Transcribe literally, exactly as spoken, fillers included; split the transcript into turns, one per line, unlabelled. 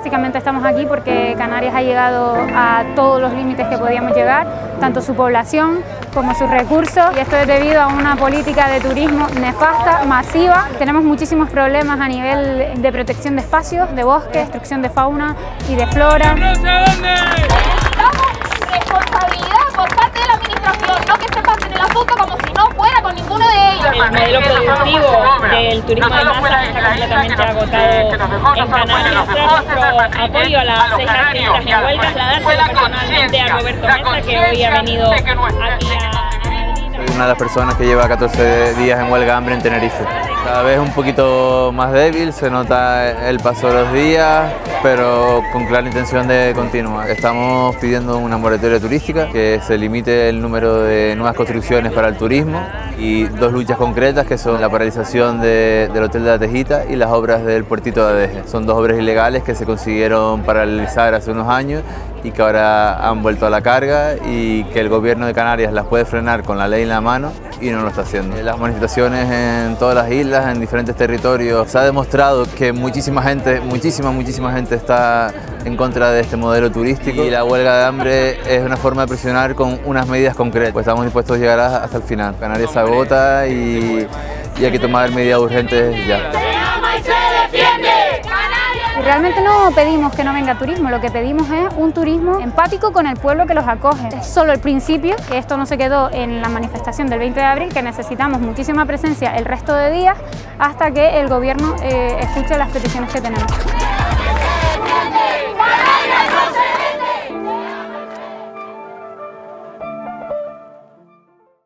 Básicamente estamos aquí porque Canarias ha llegado a todos los límites que podíamos llegar, tanto su población como sus recursos, y esto es debido a una política de turismo nefasta, masiva. Tenemos muchísimos problemas a nivel de protección de espacios, de bosques, destrucción de fauna y de flora.
Necesitamos responsabilidad por parte de la administración, no que se pasen el asunto como si no fuera con ninguno de ellos.
El modelo productivo del turismo de masas está completamente agotado en Canarias. Tras nuestro apoyo a las seis activistas en huelga, trasladárselo personalmente a Roberto Mesa, que hoy ha venido aquí a...
Soy una de las personas que lleva catorce días en huelga hambre en Tenerife. Cada vez un poquito más débil, se nota el paso de los días, pero con clara intención de continuar. Estamos pidiendo una moratoria turística, que se limite el número de nuevas construcciones para el turismo, y dos luchas concretas que son la paralización de, del Hotel de la Tejita y las obras del puertito de Adeje. Son dos obras ilegales que se consiguieron paralizar hace unos años y que ahora han vuelto a la carga, y que el gobierno de Canarias las puede frenar con la ley en la mano y no lo está haciendo. Las manifestaciones en todas las islas, en diferentes territorios, se ha demostrado que muchísima gente, muchísima, muchísima gente está en contra de este modelo turístico, y la huelga de hambre es una forma de presionar con unas medidas concretas. Pues estamos dispuestos a llegar hasta el final. Canarias se agota y, y hay que tomar medidas urgentes ya.
Y realmente no pedimos que no venga turismo, lo que pedimos es un turismo empático con el pueblo que los acoge. Es solo el principio, que esto no se quedó en la manifestación del veinte de abril, que necesitamos muchísima presencia el resto de días hasta que el gobierno eh, escuche las peticiones que tenemos.